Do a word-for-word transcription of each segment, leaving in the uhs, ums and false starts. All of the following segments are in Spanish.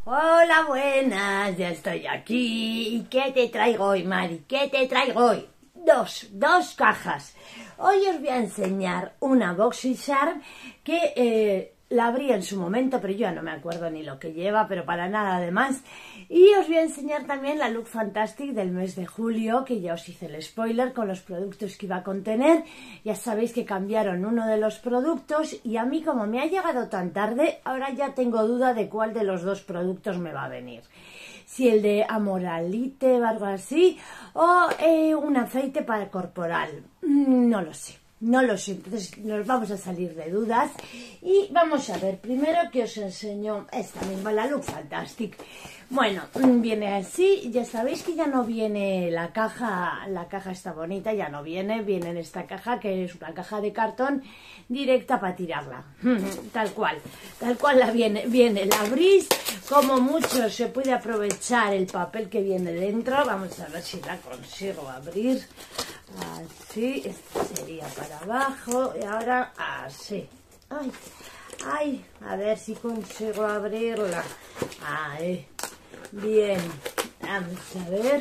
Hola, buenas, ya estoy aquí. ¿Y qué te traigo hoy, Mari? ¿Qué te traigo hoy? Dos, dos cajas. Hoy os voy a enseñar una BoxyCharm que eh, la abrí en su momento, pero yo ya no me acuerdo ni lo que lleva, pero para nada además. Y os voy a enseñar también la Look Fantastic del mes de julio, que ya os hice el spoiler con los productos que iba a contener. Ya sabéis que cambiaron uno de los productos y a mí, como me ha llegado tan tarde, ahora ya tengo duda de cuál de los dos productos me va a venir. Si el de Amoralite o algo así, o eh, un aceite para corporal. No lo sé. No lo sé, entonces nos vamos a salir de dudas y vamos a ver primero que os enseño esta misma, la Look Fantastic. Bueno, viene así, ya sabéis que ya no viene la caja, la caja está bonita, ya no viene, viene en esta caja que es una caja de cartón directa para tirarla, tal cual, tal cual la viene, viene, la abrís, como mucho se puede aprovechar el papel que viene dentro, vamos a ver si la consigo abrir. Así, esto sería para abajo y ahora así. Ay, ay, a ver si consigo abrirla. Ahí, bien, vamos a ver.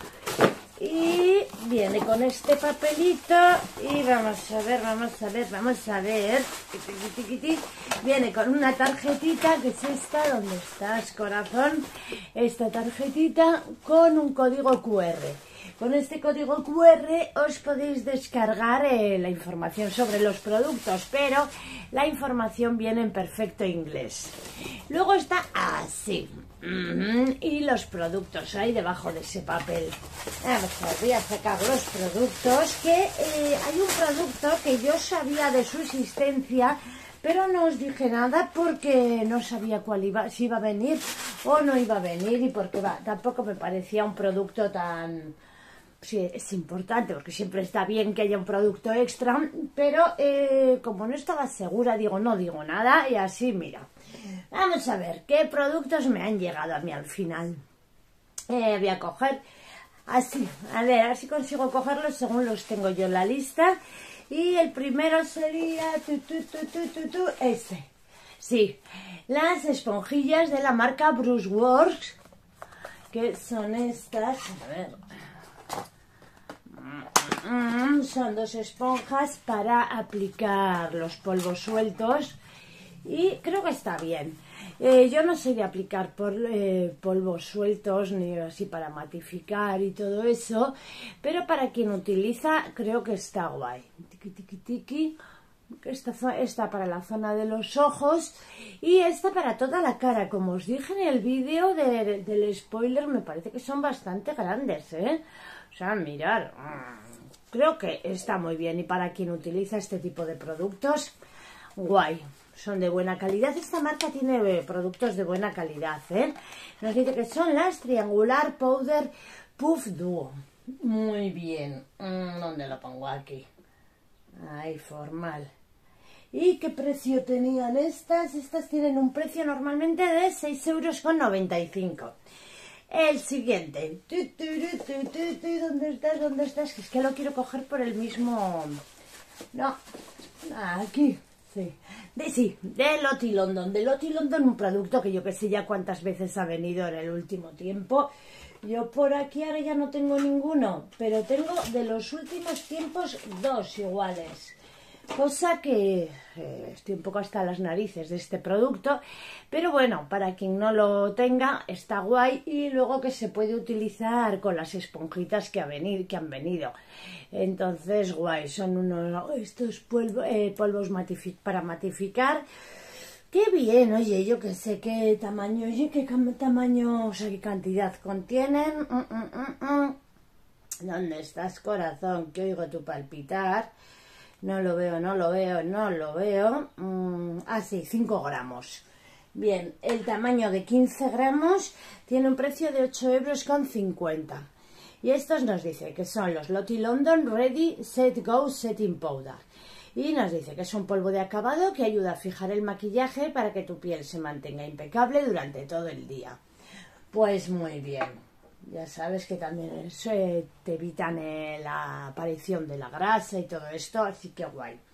Y viene con este papelito y vamos a ver, vamos a ver, vamos a ver. Viene con una tarjetita que es esta, ¿dónde estás, corazón? Esta tarjetita con un código cu erre. Con este código cu erre os podéis descargar eh, la información sobre los productos, pero la información viene en perfecto inglés. Luego está así. Uh-huh. Y los productos hay debajo de ese papel. Vamos a ver, voy a sacar los productos, que eh, hay un producto que yo sabía de su existencia, pero no os dije nada porque no sabía cuál iba, si iba a venir o no iba a venir, y porque va, tampoco me parecía un producto tan... Sí, es importante porque siempre está bien que haya un producto extra, pero eh, como no estaba segura, digo, no digo nada y así, mira. Vamos a ver qué productos me han llegado a mí al final. Eh, voy a coger así, a ver, a ver si consigo cogerlos según los tengo yo en la lista. Y el primero sería tu, tu, tu, tu, tu, tu, este. Sí, las esponjillas de la marca Brush Works, que son estas, a ver... Son dos esponjas para aplicar los polvos sueltos y creo que está bien. Eh, yo no sé de aplicar por, eh, polvos sueltos ni así para matificar y todo eso, pero para quien utiliza creo que está guay. Tiki, tiki, tiki. Esta, esta para la zona de los ojos y esta para toda la cara. Como os dije en el vídeo de, del spoiler, me parece que son bastante grandes, ¿eh? O sea, mirar, creo que está muy bien. Y para quien utiliza este tipo de productos, guay, son de buena calidad. Esta marca tiene productos de buena calidad, ¿eh? Nos dice que son las Triangular Powder Puff Duo. Muy bien. ¿Dónde lo pongo? Aquí. Ahí, formal. ¿Y qué precio tenían estas? Estas tienen un precio normalmente de seis euros con noventa y cinco. El siguiente. ¿Dónde estás? ¿Dónde estás? Es que lo quiero coger por el mismo... No, aquí. Sí, de, sí, de Lottie London. De Lottie London, un producto que yo que sé ya cuántas veces ha venido en el último tiempo. Yo por aquí ahora ya no tengo ninguno, pero tengo de los últimos tiempos dos iguales. Cosa que eh, estoy un poco hasta las narices de este producto, pero bueno, para quien no lo tenga está guay, y luego que se puede utilizar con las esponjitas que, ha venido, que han venido. Entonces guay, son unos estos polvo, eh, polvos matific, para matificar. Qué bien, oye, yo que sé qué tamaño, oye, qué tamaño, o sea, qué cantidad contienen. Mm, mm, mm, mm. ¿Dónde estás, corazón? Que oigo tu palpitar. No lo veo, no lo veo, no lo veo. Mm, ah, sí, cinco gramos. Bien, el tamaño de quince gramos tiene un precio de ocho euros con cincuenta. Y estos nos dice que son los Lottie London Ready Set Go Setting Powder. Y nos dice que es un polvo de acabado que ayuda a fijar el maquillaje para que tu piel se mantenga impecable durante todo el día. Pues muy bien. Ya sabes que también se te evitan eh, la aparición de la grasa y todo esto, así que guay.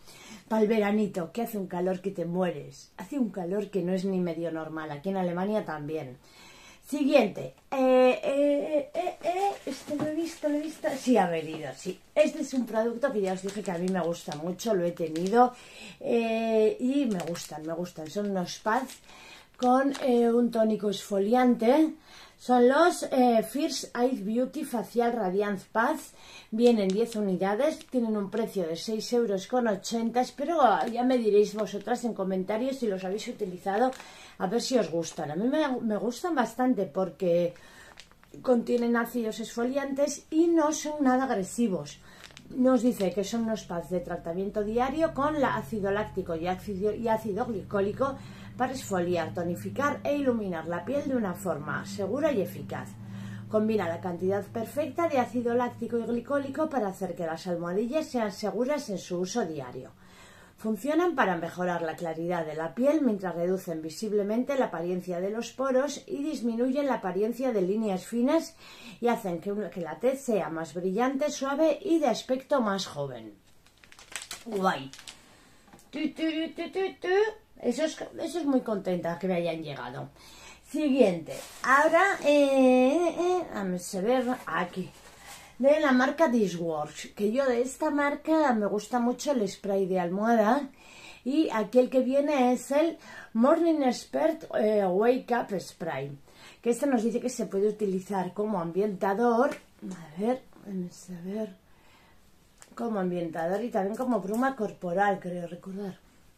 Para el veranito, que hace un calor que te mueres. Hace un calor que no es ni medio normal. Aquí en Alemania también. Siguiente. Eh, eh, eh, eh, este lo he visto, lo he visto. Sí, ha venido, sí. Este es un producto que ya os dije que a mí me gusta mucho. Lo he tenido. Eh, y me gustan, me gustan. Son unos pads con eh, un tónico exfoliante. Son los eh, First Aid Beauty Facial Radiance Pads. Vienen diez unidades, tienen un precio de seis euros con ochenta. Pero ya me diréis vosotras en comentarios si los habéis utilizado, a ver si os gustan. A mí me, me gustan bastante porque contienen ácidos exfoliantes y no son nada agresivos. Nos dice que son unos pads de tratamiento diario con la ácido láctico y ácido, y ácido glicólico para exfoliar, tonificar e iluminar la piel de una forma segura y eficaz. Combina la cantidad perfecta de ácido láctico y glicólico para hacer que las almohadillas sean seguras en su uso diario. Funcionan para mejorar la claridad de la piel mientras reducen visiblemente la apariencia de los poros y disminuyen la apariencia de líneas finas y hacen que, que la tez sea más brillante, suave y de aspecto más joven. Guay. Tu, tu, tu, tu, tu. Eso es, eso es muy contenta que me hayan llegado. Siguiente. Ahora, eh, eh, vamos a ver aquí. De la marca Dishwash, que yo de esta marca me gusta mucho el spray de almohada. Y aquí el que viene es el Morning Expert eh, Wake Up Spray. Que este nos dice que se puede utilizar como ambientador. A ver, vamos a ver. Como ambientador y también como bruma corporal, creo recordar.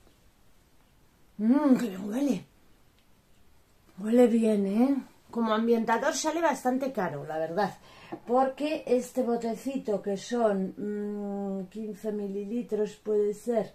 Mmm, que bien huele. Huele bien, ¿eh? Como ambientador sale bastante caro, la verdad. Porque este botecito, que son mmm, quince mililitros, puede ser.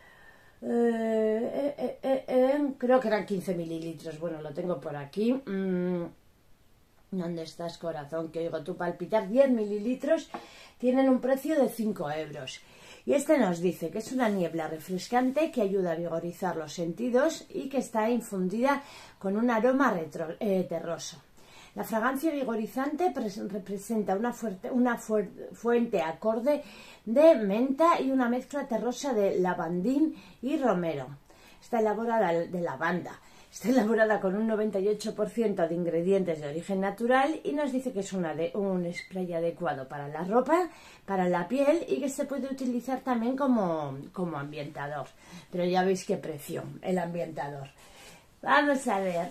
Eh, eh, eh, eh, creo que eran quince mililitros. Bueno, lo tengo por aquí. Mm, ¿Dónde estás, corazón? Que oigo tu palpitar. diez mililitros tienen un precio de cinco euros. Y este nos dice que es una niebla refrescante que ayuda a vigorizar los sentidos y que está infundida con un aroma retro, eh, terroso. La fragancia vigorizante representa una, fuerte, una fu fuente acorde de menta y una mezcla terrosa de lavandín y romero. Está elaborada de lavanda. Está elaborada con un noventa y ocho por ciento de ingredientes de origen natural y nos dice que es una de, un spray adecuado para la ropa, para la piel y que se puede utilizar también como, como ambientador. Pero ya veis qué precio el ambientador. Vamos a ver.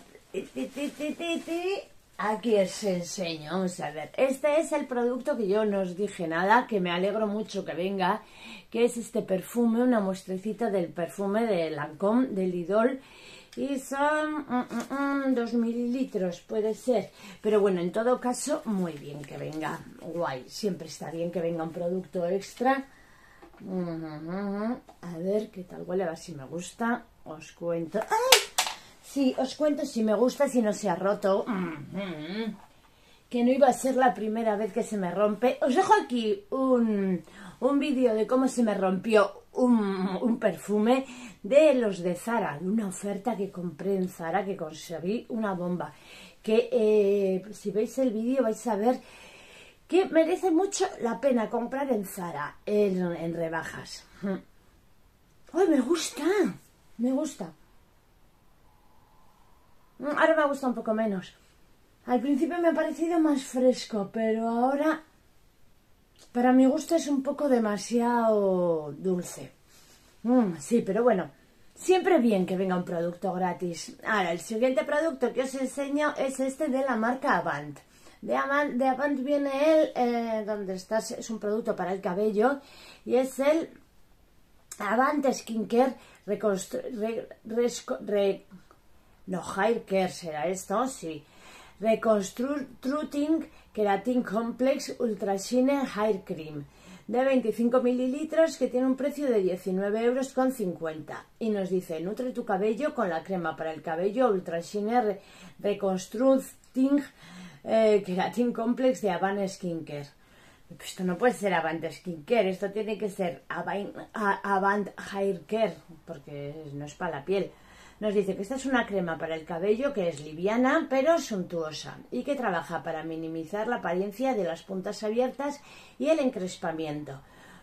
Aquí os enseño. Vamos a ver. Este es el producto que yo no os dije nada, que me alegro mucho que venga, que es este perfume, una muestrecita del perfume de Lancôme, de Lidl. Y son mm, mm, mm, dos mililitros, puede ser. Pero bueno, en todo caso, muy bien que venga. Guay, siempre está bien que venga un producto extra. Mm, mm, mm. A ver qué tal huele, a ver si me gusta. Os cuento. ¡Ay! Sí, os cuento si me gusta, si no se ha roto. Mm, mm. Que no iba a ser la primera vez que se me rompe. Os dejo aquí un, un vídeo de cómo se me rompió un, un perfume de los de Zara, de una oferta que compré en Zara, que conseguí una bomba. Que eh, si veis el vídeo vais a ver que merece mucho la pena comprar en Zara, en, en rebajas. ¡Ay, me gusta! Me gusta. Ahora me gusta un poco menos. Al principio me ha parecido más fresco, pero ahora, para mi gusto, es un poco demasiado dulce. Mm, sí, pero bueno, siempre bien que venga un producto gratis. Ahora, el siguiente producto que os enseño es este de la marca Avant. De Avant, de Avant viene el, eh, ¿dónde estás? Es un producto para el cabello y es el Avant Skincare Reconstru... Re, resco, re, no, Hair Care será esto, sí. Reconstructing Keratin Complex Ultra Shine Hair Cream de veinticinco mililitros que tiene un precio de diecinueve euros con cincuenta y nos dice: nutre tu cabello con la crema para el cabello Ultra Shine Re Reconstructing eh, Keratin Complex de Avant Skincare. Esto no puede ser Avant Skincare, esto tiene que ser Avant, Avant Hair Care, porque no es para la piel. Nos dice que esta es una crema para el cabello que es liviana pero suntuosa y que trabaja para minimizar la apariencia de las puntas abiertas y el encrespamiento.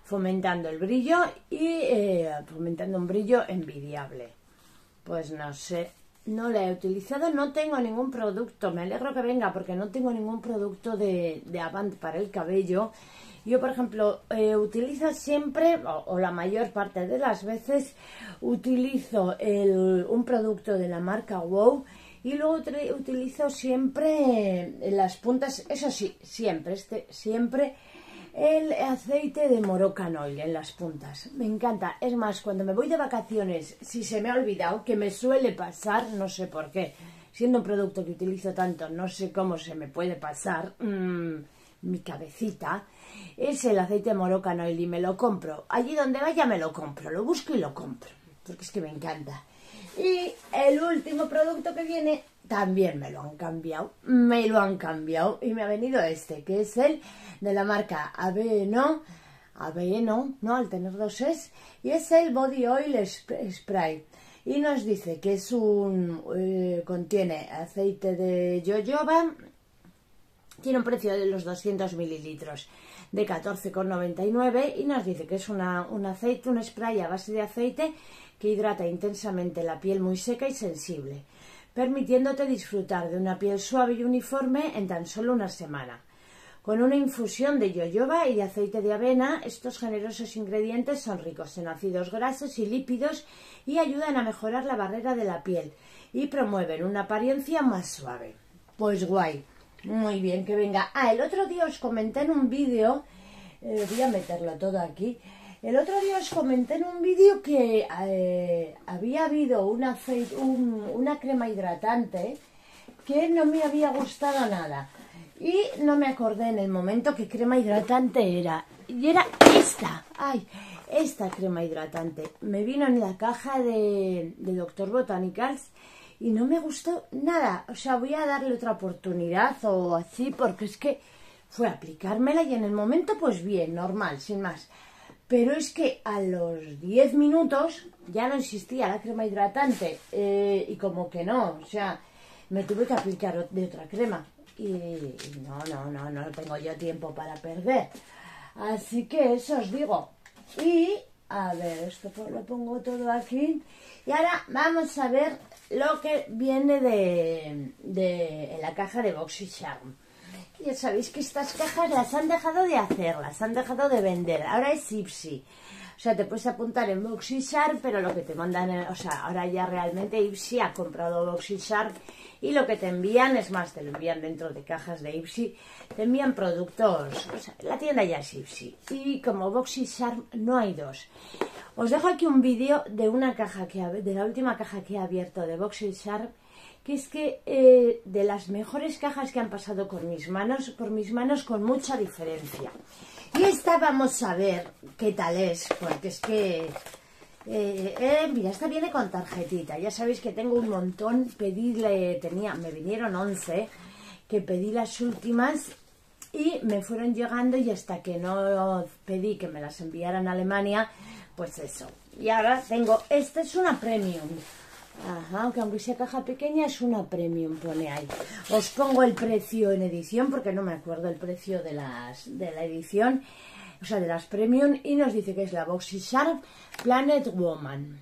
fomentando el brillo y eh, fomentando un brillo envidiable. Pues no sé, no la he utilizado, no tengo ningún producto, me alegro que venga porque no tengo ningún producto de, de Avant para el cabello. Yo, por ejemplo, eh, utilizo siempre, o, o la mayor parte de las veces, utilizo el, un producto de la marca Wow y luego utilizo siempre eh, las puntas, eso sí, siempre, este, siempre el aceite de Moroccan Oil en las puntas. Me encanta, es más, cuando me voy de vacaciones, si se me ha olvidado, que me suele pasar, no sé por qué, siendo un producto que utilizo tanto, no sé cómo se me puede pasar, mmm, mi cabecita, es el aceite de Moroccan Oil y me lo compro. Allí donde vaya me lo compro, lo busco y lo compro, porque es que me encanta. Y el último producto que viene también me lo han cambiado, me lo han cambiado y me ha venido este, que es el de la marca Aveno, Aveno, no, al tener dos es, y es el Body Oil Spray. Y nos dice que es un, eh, contiene aceite de jojoba, tiene un precio de los doscientos mililitros de catorce con noventa y nueve y nos dice que es una, un aceite, un spray a base de aceite que hidrata intensamente la piel muy seca y sensible, permitiéndote disfrutar de una piel suave y uniforme en tan solo una semana. Con una infusión de jojoba y de aceite de avena, estos generosos ingredientes son ricos en ácidos grasos y lípidos y ayudan a mejorar la barrera de la piel y promueven una apariencia más suave. Pues guay. Muy bien, que venga. Ah, el otro día os comenté en un vídeo, eh, voy a meterlo todo aquí, el otro día os comenté en un vídeo que eh, había habido una, un, una crema hidratante que no me había gustado nada y no me acordé en el momento qué crema hidratante era, y era esta, ay, esta crema hidratante, me vino en la caja de, de doctor Botanicals y no me gustó nada, o sea, voy a darle otra oportunidad o así, porque es que fue a aplicármela y en el momento pues bien, normal, sin más. Pero es que a los diez minutos ya no existía la crema hidratante eh, y como que no, o sea, me tuve que aplicar de otra crema. Y, y no, no, no, no tengo yo tiempo para perder. Así que eso os digo. Y, a ver, esto lo pongo todo aquí. Y ahora vamos a ver lo que viene de, de en la caja de BoxyCharm. Ya sabéis que estas cajas las han dejado de hacer, las han dejado de vender. Ahora es Ipsy. O sea, te puedes apuntar en BoxyCharm, pero lo que te mandan, o sea, ahora ya realmente Ipsy ha comprado BoxyCharm y lo que te envían, es más, te lo envían dentro de cajas de Ipsy, te envían productos, o sea, la tienda ya es Ipsy. Y como BoxyCharm no hay dos. Os dejo aquí un vídeo de una caja que de la última caja que he abierto de BoxyCharm, que es que eh, de las mejores cajas que han pasado con mis manos, por mis manos con mucha diferencia. Y esta vamos a ver qué tal es, porque es que, eh, eh, mira, esta viene con tarjetita. Ya sabéis que tengo un montón, pedíle, tenía, me vinieron once, que pedí las últimas y me fueron llegando y hasta que no pedí que me las enviaran a Alemania, pues eso. Y ahora tengo, esta es una premium. Ajá, aunque aunque sea caja pequeña es una premium, pone ahí. Os pongo el precio en edición porque no me acuerdo el precio de las de la edición, o sea, de las premium, y nos dice que es la BoxyCharm Planet Woman.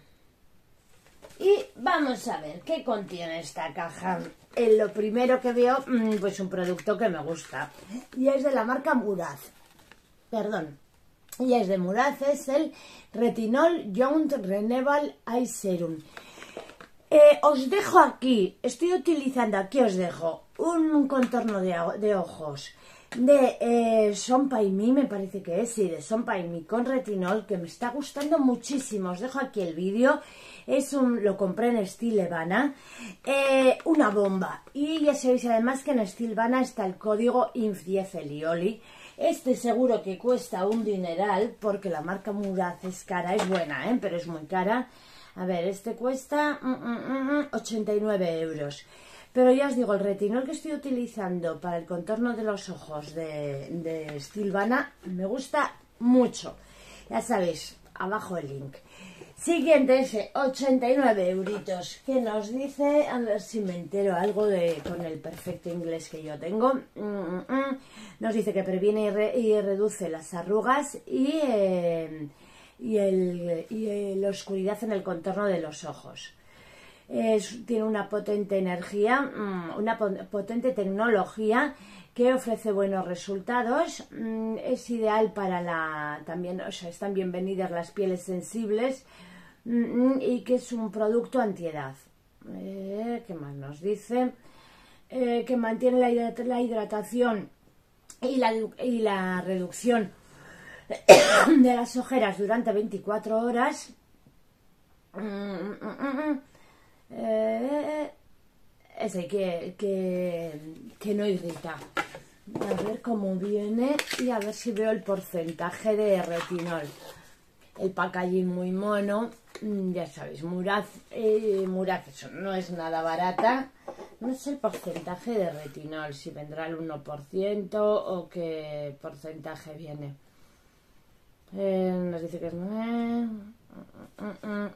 Y vamos a ver qué contiene esta caja. En lo primero que veo, pues un producto que me gusta y es de la marca Murad. Perdón. Y es de Murad, es el Retinol Young Renewal Eye Serum. Eh, os dejo aquí, estoy utilizando, aquí os dejo un contorno de, de ojos de eh, Son By Me, me parece que es, sí, de Son By Me con retinol, que me está gustando muchísimo. Os dejo aquí el vídeo, es un, lo compré en Stilvana, eh, una bomba. Y ya sabéis además que en Stilvana está el código I N F diez Elioli. Este seguro que cuesta un dineral, porque la marca Murad es cara, es buena, ¿eh? Pero es muy cara. A ver, este cuesta mm, mm, mm, ochenta y nueve euros. Pero ya os digo, el retinol que estoy utilizando para el contorno de los ojos de, de Stilvana me gusta mucho. Ya sabéis, abajo el link. Siguiente ese, ochenta y nueve euritos, que nos dice, a ver si me entero algo de con el perfecto inglés que yo tengo. Mm, mm, mm. Nos dice que previene y, re, y reduce las arrugas y, eh, y, el, y el, la oscuridad en el contorno de los ojos. Es, tiene una potente energía, una potente tecnología que ofrece buenos resultados. Es ideal para la, también, o sea, están bienvenidas las pieles sensibles y que es un producto antiedad. Eh, ¿Qué más nos dice? Eh, que mantiene la, hidrat la hidratación y la, y la reducción de las ojeras durante veinticuatro horas. Eh, ese que, que, que no irrita. A ver cómo viene y a ver si veo el porcentaje de retinol. El packaging muy mono, ya sabéis, Murad, eh, Murad, eso no es nada barata. No sé el porcentaje de retinol, si vendrá el uno por ciento o qué porcentaje viene. Eh, nos dice que es... Eh, uh, uh, uh.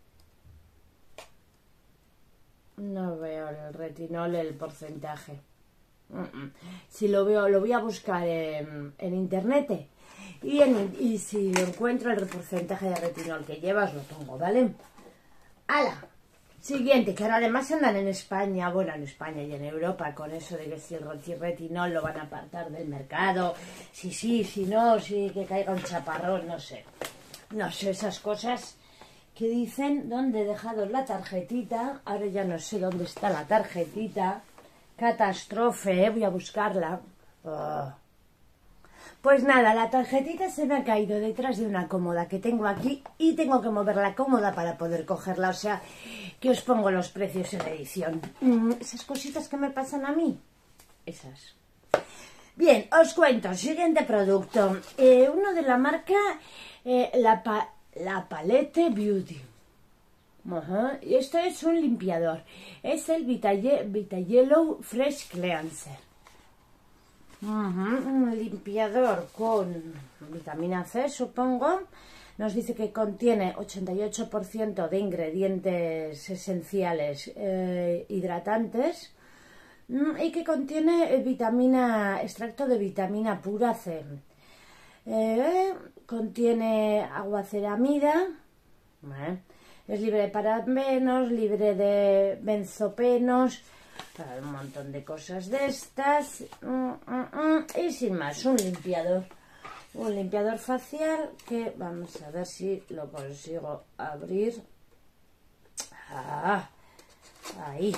No veo el retinol, el porcentaje. Si lo veo, lo voy a buscar en, en internet y, en, y si lo encuentro, el porcentaje de retinol que llevas lo pongo, ¿vale? ¡Hala! Siguiente, que ahora además andan en España, bueno, en España y en Europa con eso de que si el retinol lo van a apartar del mercado, si sí, si no, si que caiga un chaparrón, no sé. No sé, esas cosas que dicen. ¿Dónde he dejado la tarjetita? Ahora ya no sé dónde está la tarjetita. Catástrofe, ¿eh? Voy a buscarla. Oh. Pues nada, la tarjetita se me ha caído detrás de una cómoda que tengo aquí y tengo que mover la cómoda para poder cogerla. O sea, que os pongo los precios en edición. Mm, esas cositas que me pasan a mí. Esas. Bien, os cuento. Siguiente producto. Eh, uno de la marca eh, la, pa la Palette Beauty. Ajá. Y esto es un limpiador. Es el Vita, Vita Yellow Fresh Cleanser. Uh-huh. Un limpiador con vitamina C, supongo. Nos dice que contiene ochenta y ocho por ciento de ingredientes esenciales eh, hidratantes y que contiene vitamina, extracto de vitamina pura C. Eh, contiene aguaceramida. ¿eh? Es libre de parabenos, libre de benzopenos, un montón de cosas de estas. Y sin más, un limpiador. Un limpiador facial que vamos a ver si lo consigo abrir. Ah, ahí.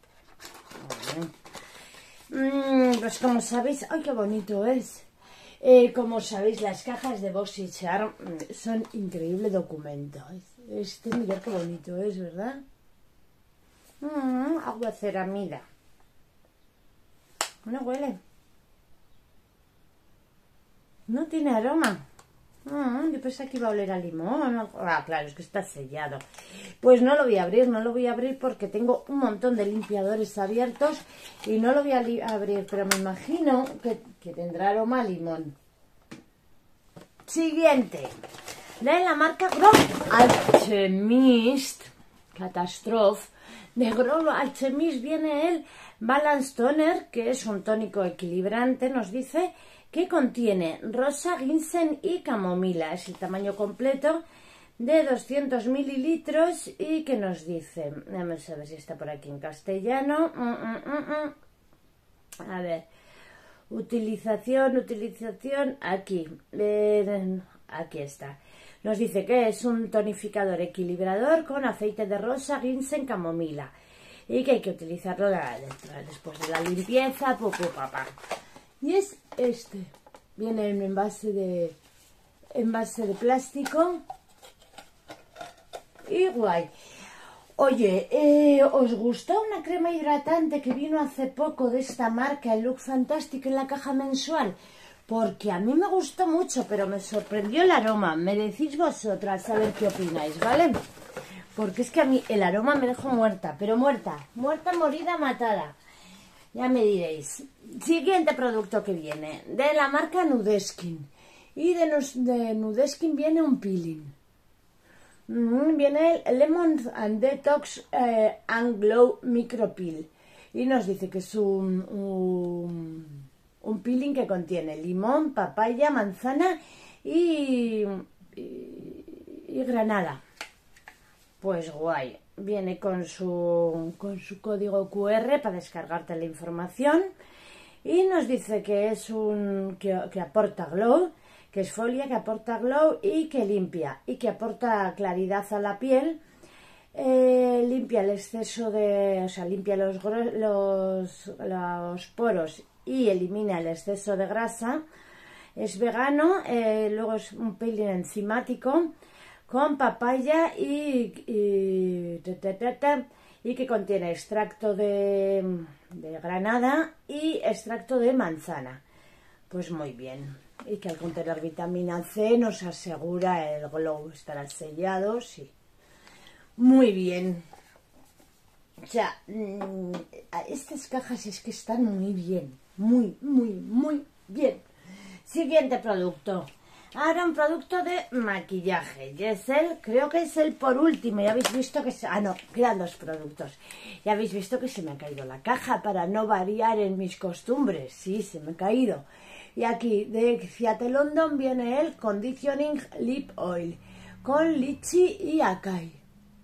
Pues como sabéis, ¡ay, qué bonito es! Eh, como sabéis, las cajas de BoxyCharm son increíble documento. Este, mirad qué bonito es, ¿verdad? Mm, aguaceramida. No huele. No tiene aroma. Mm, yo pensé que iba a oler a limón. Ah, claro, es que está sellado. Pues no lo voy a abrir, no lo voy a abrir porque tengo un montón de limpiadores abiertos y no lo voy a abrir, pero me imagino que, que tendrá aroma a limón. Siguiente. De la marca Grow Alchemist. Catastrophe. De Grow Alchemist viene el Balance Toner, que es un tónico equilibrante, nos dice que contiene rosa, ginseng y camomila. Es el tamaño completo de doscientos mililitros y que nos dice, vamos a ver si está por aquí en castellano. Mm, mm, mm, mm. A ver, utilización, utilización, aquí, eh, aquí está. Nos dice que es un tonificador equilibrador con aceite de rosa, ginseng, camomila y que hay que utilizarlo después de la limpieza, poco papá. Y es este, viene en envase de envase de plástico y guay. Oye, eh, ¿os gustó una crema hidratante que vino hace poco de esta marca, el Look Fantastic, en la caja mensual? Porque a mí me gustó mucho, pero me sorprendió el aroma. Me decís vosotras a ver qué opináis, ¿vale? Porque es que a mí el aroma me dejó muerta, pero muerta, muerta, morida, matada. Ya me diréis. Siguiente producto que viene, de la marca Nudeskin. Y de, los, de Nudeskin viene un peeling. Viene el Lemon and Detox eh, and Glow Micro Peel y nos dice que es un, un, un peeling que contiene limón, papaya, manzana y, y, y granada. Pues guay, viene con su, con su código cu erre para descargarte la información y nos dice que es un que, que aporta glow, que es folia, que aporta glow y que limpia y que aporta claridad a la piel, eh, limpia el exceso de, o sea, limpia los, los, los poros y elimina el exceso de grasa, es vegano, eh, luego es un peeling enzimático con papaya y, y, ta, ta, ta, ta, y que contiene extracto de, de granada y extracto de manzana. Pues muy bien. Y que al contener vitamina ce nos asegura el glow, estará sellado, sí. Muy bien. O sea, estas cajas es que están muy bien, muy, muy, muy bien. Siguiente producto. Ahora un producto de maquillaje. Y es el, creo que es el por último. Ya habéis visto que se... Ah, no, quedan dos productos. Ya habéis visto que se me ha caído la caja para no variar en mis costumbres. Sí, se me ha caído. Y aquí de Seattle London viene el Conditioning Lip Oil con lichi y acai.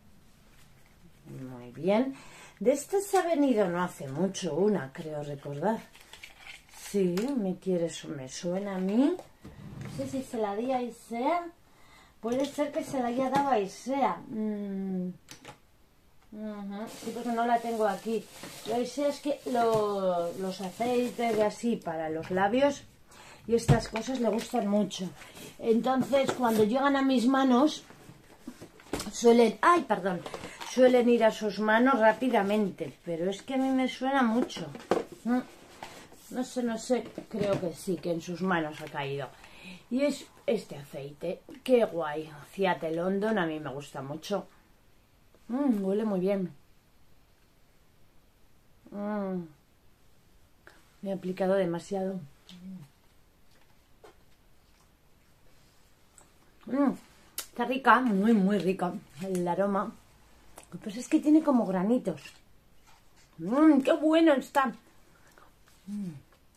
Muy bien. De este se ha venido no hace mucho una, creo recordar. Sí, me quiere, me suena a mí. No sé si se la di a Isea. Puede ser que se la haya dado a Isea. Mm. Uh-huh. Sí, porque no la tengo aquí. Lo Isea es que lo, los aceites y así para los labios y estas cosas le gustan mucho. Entonces, cuando llegan a mis manos, suelen... ¡Ay, perdón! Suelen ir a sus manos rápidamente. Pero es que a mí me suena mucho. ¿Mm? No sé, no sé. Creo que sí, que en sus manos ha caído. Y es este aceite. ¡Qué guay! Seattle London, a mí me gusta mucho. Mm, huele muy bien. Mm. Me he aplicado demasiado. Mm. Está rica, muy, muy rica el aroma. Lo que pasa es que tiene como granitos. Mm, ¡qué bueno está! Mm.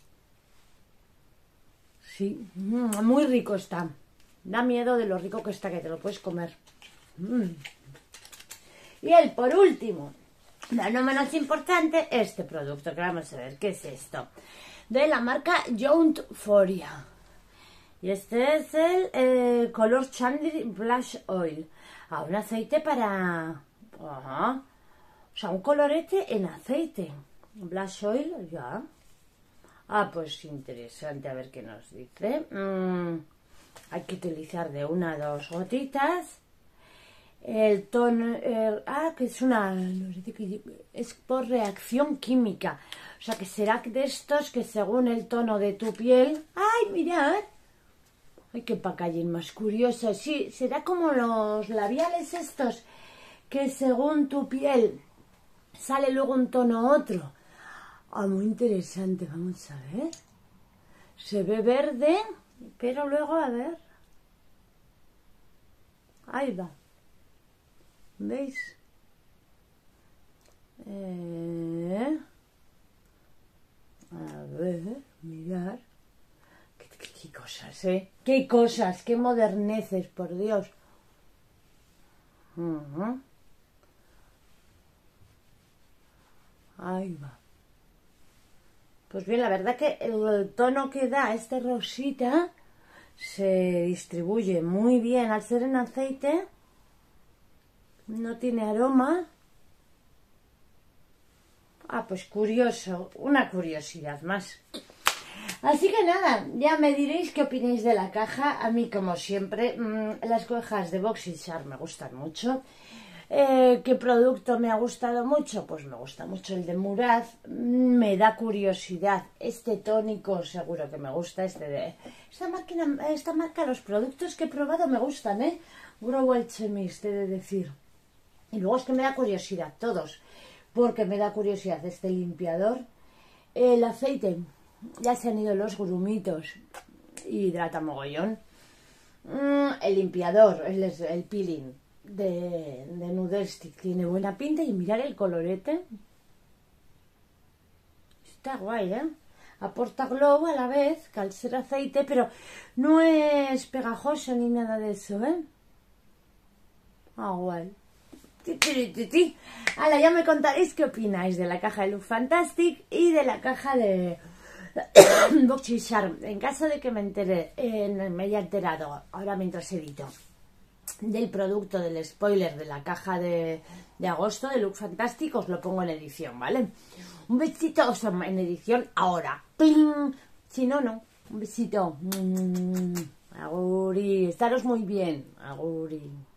Sí, mm, muy rico está. Da miedo de lo rico que está, que te lo puedes comer. Mm. Y el por último, no menos importante, este producto, que vamos a ver, ¿qué es esto? De la marca Youth Foria. Y este es el eh, Color Change Blush Oil. Ah, un aceite para... Ajá. O sea, un colorete en aceite. Blush Oil, ya. Ah, pues interesante, a ver qué nos dice. Mm, hay que utilizar de una a dos gotitas. El tono, el, ah, que es una, no sé qué, es por reacción química, o sea que será de estos que según el tono de tu piel, ay, mirad, ay, qué packaging más curioso, sí, será como los labiales estos, que según tu piel sale luego un tono u otro. Ah, muy interesante, vamos a ver, se ve verde, pero luego a ver, ahí va. ¿Veis? Eh, a ver, mirar. ¿Qué, qué, qué cosas, eh? ¿Qué cosas? ¿Qué moderneces, por Dios? Uh-huh. Ahí va. Pues bien, la verdad que el tono que da este rosita se distribuye muy bien al ser en aceite. No tiene aroma. Ah, pues curioso, una curiosidad más. Así que nada, ya me diréis qué opináis de la caja. A mí, como siempre, mmm, las cajas de BoxyCharm me gustan mucho. Eh, ¿Qué producto me ha gustado mucho? Pues me gusta mucho el de Murad. Me da curiosidad. Este tónico seguro que me gusta. Este de esta máquina, esta marca, los productos que he probado me gustan, ¿eh? Grow Alchemist, he de decir. Y luego es que me da curiosidad, todos, porque me da curiosidad este limpiador. El aceite, ya se han ido los grumitos, hidrata mogollón. Mm, el limpiador, el, el peeling, de, de Nudestic. Tiene buena pinta y mirar el colorete. Está guay, ¿eh? Aporta globo a la vez, que al ser aceite, pero no es pegajoso ni nada de eso, ¿eh? Ah, guay. Ahora ya me contaréis qué opináis de la caja de Look Fantastic y de la caja de Boxy Charm. En caso de que me entere, eh, me haya enterado ahora mientras edito del producto, del spoiler de la caja de, de agosto de Look Fantastic, os lo pongo en edición, ¿vale? Un besito, o sea, en edición ahora. ¡Ping! Si no, no. Un besito. Aguri. Estaros muy bien. Aguri.